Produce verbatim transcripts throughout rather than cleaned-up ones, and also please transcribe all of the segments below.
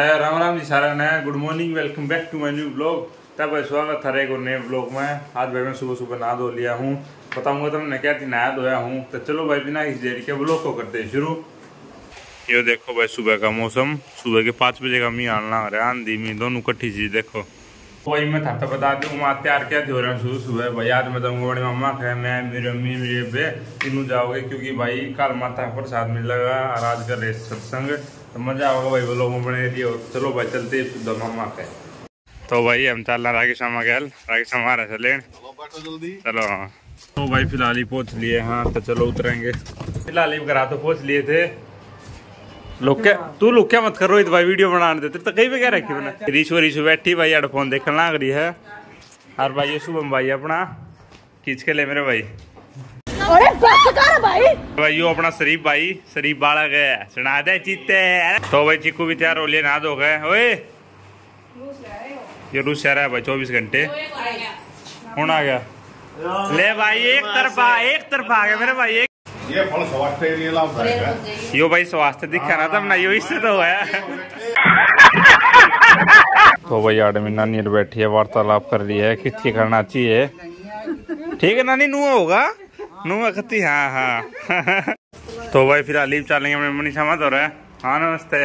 राम राम जी सारा ने good morning welcome back to my new blog. तब भाई स्वागत है एक नए ब्लॉग में। आज भाई मैं सुबह सुबह नहा धो लिया हूँ, बताऊंगा तुमने क्या थी नहा धोया हूँ। तो चलो भाई बिना इस देरी के ब्लॉग को करते हैं शुरू। ये देखो भाई सुबह का मौसम, सुबह के पाँच बजे का मी आना आ रहा है, आंधी मी दोनों कट्ठी चीज देखो। वही मैं था तो बता दूँ मैं तैयार क्या हो रहा हूँ सुबह सुबह भाई। आज मैं दूँगा बड़ी मम्मा है, मैं मेरी अम्मी मेरे बे तीनों जाओगे क्योंकि भाई कल माता का प्रसाद मिलेगा और आज कर रहे सत्संग, तो मजा आएगा भाई वो लोग बने दिए। चलो भाई चलते दो मम्मा के। तो भाई हम चल रहे राकेश मामा गैल, राकेश मामा रहे चले चलो। हाँ तो भाई फिलहाल ही पहुँच लिए। हाँ तो चलो उतरेंगे। फिलहाल ही करा तो पहुँच लिए थे लोग। क्या तू लोग क्या मत करो भाई, वीडियो बनाने देते तो कहीं पे क्या रखी बना। रीशु रीशु बैठी भाई हेडफोन देखने लग रही है। और भाई ये शुभम भाई अपना खींच के ले मेरे भाई। अरे भाई भाई यो अपना शरीफ भाई, शरीफ बालक है, सुना दे चीते। तो भाई चिक्कू भी तैयार हो लिए, नहा धो गए। ओए ये रूस शहर है भाई चौबीस घंटे कौन आ गया। ले भाई एक तरफा एक तरफा आ गया मेरे भाई। एक ये फल स्वास्थ्य के लिए लाभदायक है। यो भाई स्वास्थ्य दिखा ना तब ना यो इससे तो है। तो भाई आठ में नानी बैठी है, वार्तालाप कर रही है किसकी करना चाहिए। ठीक है नानी नुआ होगा नुआ खती। हाँ हाँ तो भाई फिर लीव चलेंगे अपने मनीषा मत हो रहा है। हाँ नमस्ते।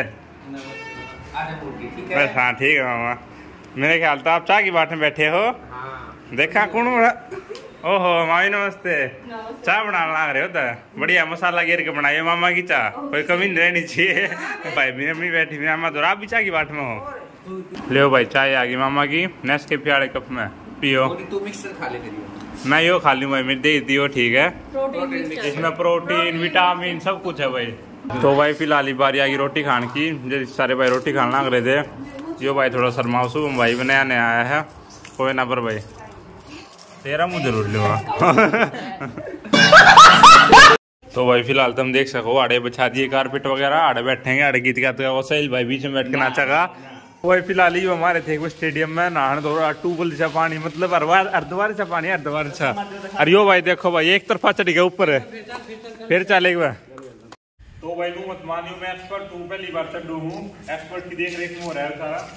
बस हाँ ठीक है मामा। मेरे ख्याल तो आप चाय की बाट में बैठे हो। देखा कौन ओहो मामी नमस्ते। चाय बनाने लग रहे हो तो बढ़िया मसाला घेर के बनाइए मामा की चाय, कोई कमी नहीं रहनी चाहिए। भाई मेरी अम्मी बैठी मेरी मामा तो आप भी चाय की बाट में हो। ले भाई चाय आ गई मामा की, नेस्के प्यारे कप में पियो। तू मिक्सर खा ले मैं यो खा लूँ भाई, मेरी दे दियो ठीक है। इसमें प्रोटीन विटामिन सब कुछ है भाई। तो भाई फिलहाल बारी आ गई रोटी खाने की। जैसे सारे भाई रोटी खाने लग रहे थे। यो भाई थोड़ा शर्माओ शुभम भाई नया नया आया है कोई ना पर भाई तेरा मुँह जरूर लो। तो भाई फिलहाल तुम देख सको आड़े बिछा दिए कारपेट वगैरह, आड़े बैठेंगे, आड़े गीत गाते वो सहेल भाई बीच में बैठ के नाचेगा। वही फिलहाल ही हमारे थे वो स्टेडियम में नहाने दो ट्यूबवेल से पानी, मतलब अर्धवार से पानी अर्धवार से। अरे यो भाई देखो भाई एक तरफा चढ़ गया ऊपर है फिर चलेगा। तो भाई तू मत मानियो मैं एक्सपर्ट हूँ, पहली बार चढ़ू हूँ, एक्सपर्ट की देख रेख में हो रहा है सारा।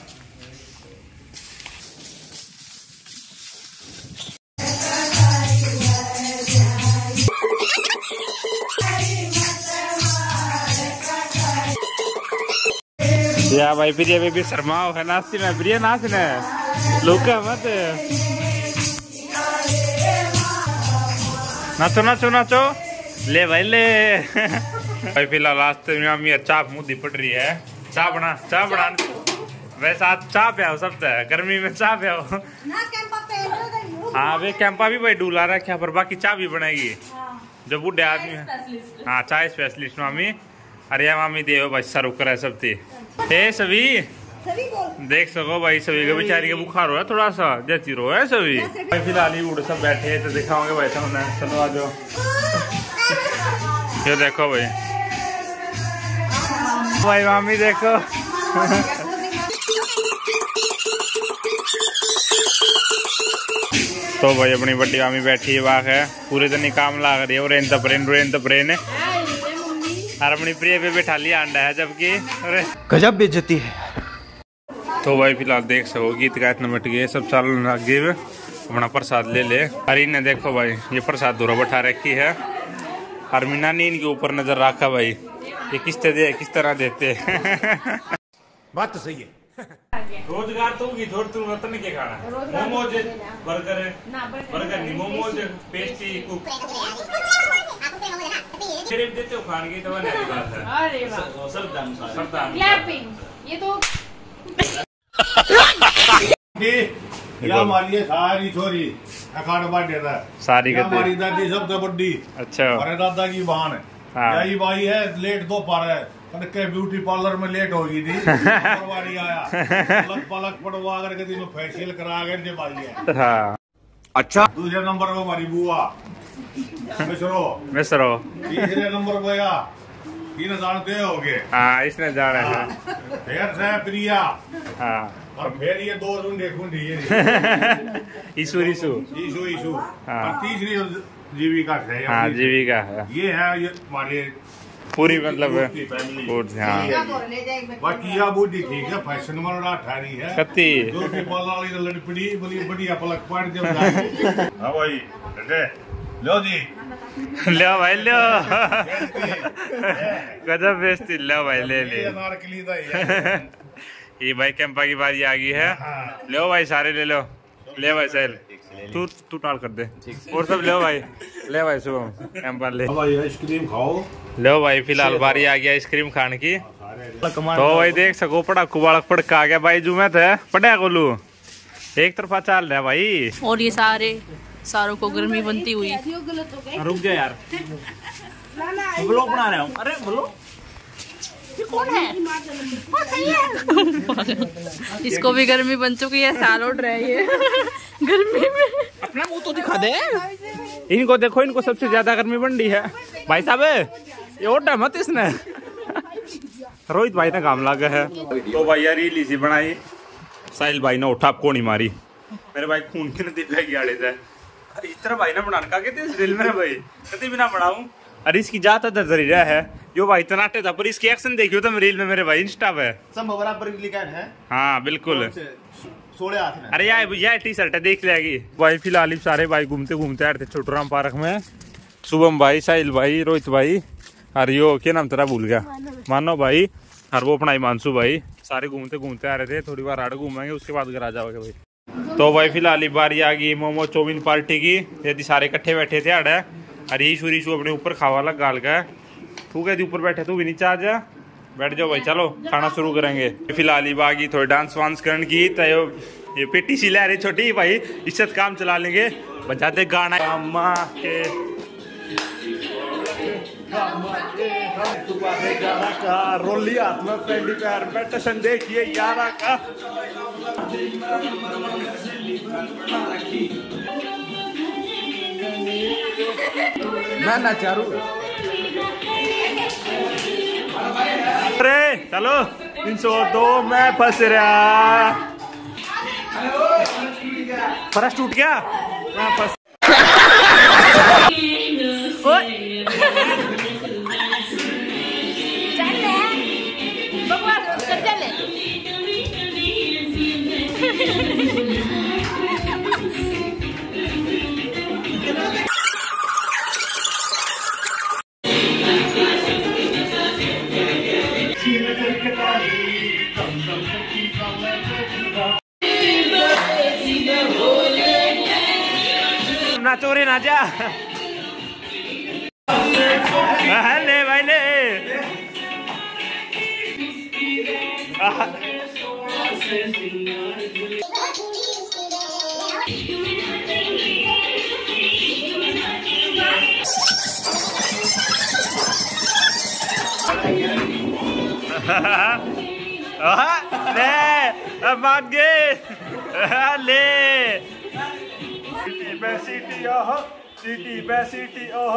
या भाई प्रिय बेबी शर्माओ है नाचती में प्रिय नाचने लुका मत नाचो नाचो नाचो ले भाई ले। भाई फिलहाल रास्ते में अम्मी चाप मुद्दी पड़ रही है। चाय बना चाय बना वैसे आज चाय पे आओ सब गर्मी में चाय पे आओ। हाँ वे कैंपा भी भाई डूला रखा पर बाकी चाय भी बनेगी जो बूढ़े आदमी है। हाँ चाय स्पेशलिस्ट मामी। अरे मामी देव भाई सर कर सब थी। ए सभी देख सको भाई सभी के बेचारी के बुखार हो रहा है थोड़ा सा जैसी रो है सभी। भाई फिलहाल ही उड़ सब बैठे तो दिखाओगे भाई सामने। चलो आ जाओ ये देखो भाई भाई मामी देखो। तो भाई अपनी बड़ी मामी बैठी है वाह है पूरे दिन ही काम ला रही है और रेन तपरेन रेन तपरेन और अपनी प्रिय पे बैठा लिया अंडा है जबकि गजब बेइज्जती है। तो भाई फिलहाल देख सको गीत गायत नमट गए सब साल आगे अपना प्रसाद ले ले। अरे ने देखो भाई ये प्रसाद दूरा बैठा रखी है और मीना ने इनके ऊपर नजर रखा भाई ये किस तरह किस तरह देते। बात तो सही है। रोजगार तो होगी थोड़ी तू रतन के खाना मोमोज बर्गर बर्गर नहीं मोमोज पेस्ट्री कुक सिर्फ देते हो खाने की तो वाली बात है। अरे वाह सब दाम सब दाम क्लैपिंग ये तो ये हमारी सारी छोरी अखाड़ बाटे था सारी हमारी दादी सबसे बड़ी। अच्छा हमारे दादा की बहन है यही भाई है लेट दो पार है के ब्यूटी पार्लर में लेट हो गई थी परवारी आया पलक पलक पड़वा करके तीनों फेशियल करा गए भाई है। हाँ अच्छा दूसरे नंबर पे हमारी बुआ मिश्रो मिश्रो तीसरे नंबर पे या तीन जानते हो गए। हाँ इसने जाना है फिर से प्रिया। हाँ और फिर ये दो रुंडे खुंडी ये ईशु ईशु ईशु ईशु हाँ तीसरी जीविका है। हाँ जीविका है ये है ये हमारे पूरी मतलब है फैमिली। हाँ बाकी यह बूढ़ी ठीक है, फैशन वाला ठारी है कत्ती ब्यूटी पार्लर वाली तो लड़पड़ी बड़ी बढ़िया पलक पड़ जब जाए। हाँ भाई बेटे लो जी लो भाई लो गजब बेइज्जती लो भाई ले ले अनारकली का ही है। ये भाई कैंपा की बारी आ गई है। लो भाई सारे ले लो, ले भाई सैल तू तू टाल कर दे और सब ले भाई, ले भाई शुभम कैंपा ले भाई आइसक्रीम खाओ। लो भाई फिलहाल बारी आ गया आइसक्रीम खाने की। तो भाई देख सको पड़ाकू बाड़क पड़का आ गया भाई जू में थे पड़ा गोलू एक तरफा चाल रहा भाई। और ये सारे सारों को गर्मी बनती हुई। रुक जा यार ब्लॉग बना रहा हूँ। अरे बोलो ये कौन है? कौन है ये? इसको भी गर्मी बन चुकी है, साल उठ रहा है ये गर्मी में। अपना मुंह तो दिखा दे इनको, देखो इनको सबसे ज्यादा गर्मी बन रही है भाई साहब। ये ओटा मत इसने रोहित भाई ने काम लगा है। तो भाई यार रील इसी बनाई साहिल भाई ने उठा कोनी मारी मेरे भाई खून की नदी लगी आड़े थे इस तरह भाई ने बनाने का कहते रील में भाई कभी भी ना बनाऊं। अरे इसकी जात जरिया है यो भाई तनाटे था पर इसकी एक्शन देखियो तो रील में मेरे भाई इंस्टा पे सब बराबर लिखा है। हाँ बिल्कुल सोलह हाथ में। अरे यार यार टी शर्ट है देख लेगी भाई। फिलहाल सारे भाई घूमते घूमते आ रहे थे छोटूराम पार्क में। शुभम भाई, साहिल भाई, रोहित भाई और यो क्या नाम तेरा भूल गया, मानो भाई और वो अपना हिमांशु भाई, सारे घूमते घूमते आ रहे थे। थोड़ी बार आड़ घूमेंगे उसके बाद घर आ जाओगे भाई। तो भाई फिलहाल बारी आ गई मोमो चौमिन पार्टी की। यदि सारे इकट्ठे बैठे थे आड़े अरे ईशु रीशु अपने ऊपर खावा लग गाल का तू कहती ऊपर बैठे तू भी नीचे आ जा बैठ जाओ भाई। चलो खाना शुरू करेंगे। फिलहाल बागी थोड़ी डांस वांस करने की तय ये पेटी सी ले रही छोटी भाई इज्जत काम चला लेंगे बजाते गाना अम्मा के रोली हाथ में पेंडी पैर बैठन देखिए यारा का मैं ना चारू अरे चलो तीन सौ दो में फंस रहा फर्स्ट टूट गया मैं फंस ना चोरी ना जा ले भाई ले ले मान गए ले सिटी ओह सिटी बे सिटी ओह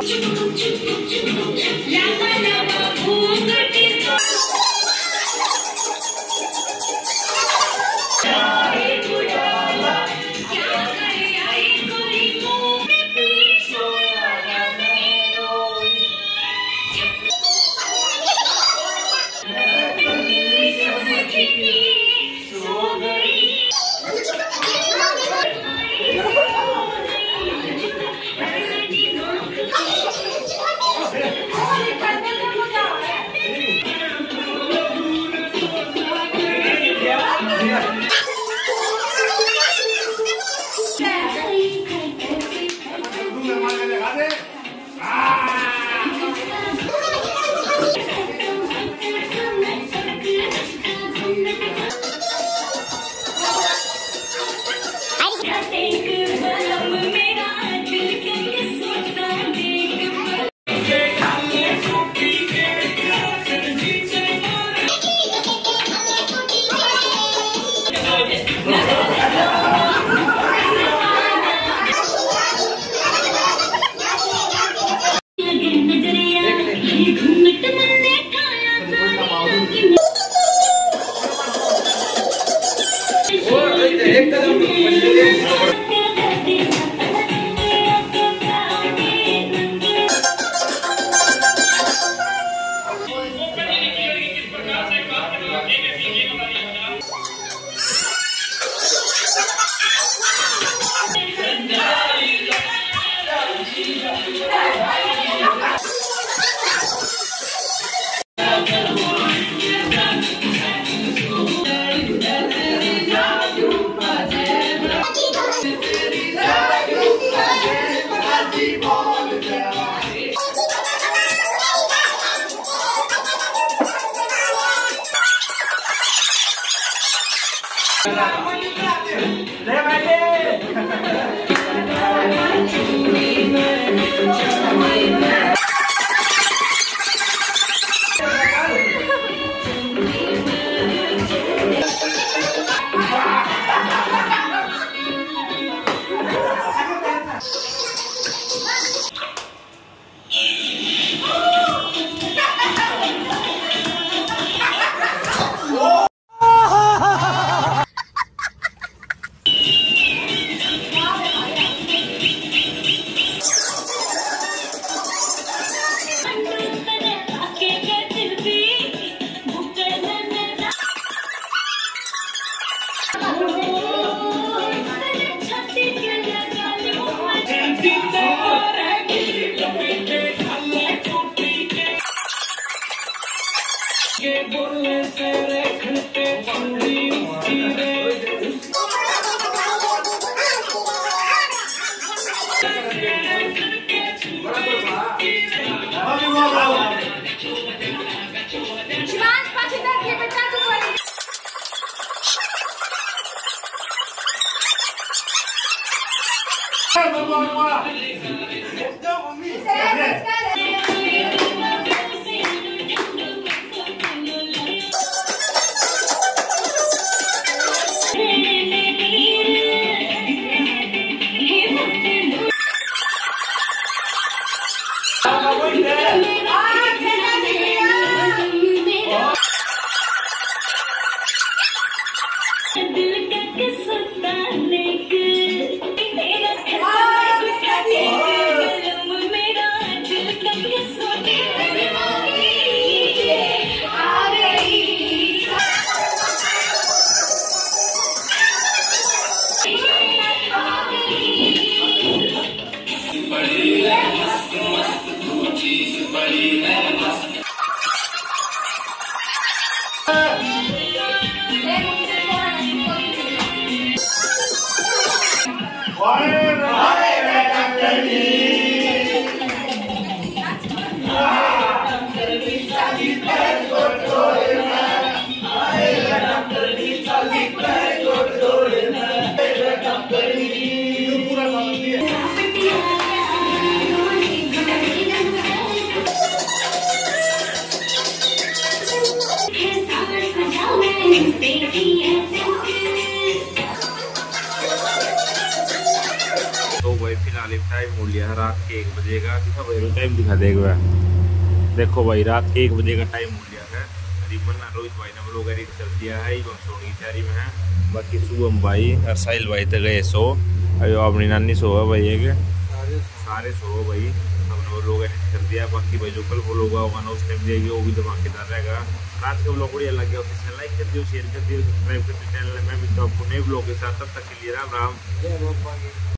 तो भाई फिलहाल टाइम हो लिया है रात के एक बजे का। दिखा भाई टाइम दिखा देगा। देखो भाई रात के एक बजे का टाइम हो लिया है। करीबन रोहित भाई ने लोग कर दिया है, सोने की तैयारी में है। बाकी शुभम भाई और साहिल भाई तो गए सो, अयो अपनी नानी सो है भाई, एक सारे सो भाई, हमने वो लोग कर दिया। बाकी भाई जो कल वो लोग होगा ना उस टाइम जाएगी, वो भी धमाकेदार रहेगा। आज का ब्लॉग बढ़िया लग गया, ऑफिस लाइक कर दियो, शेयर कर दियो, सब्सक्राइब कर दियो चैनल में। भी तो आपको नए ब्लॉग के साथ, तब तक के लिए राम राम।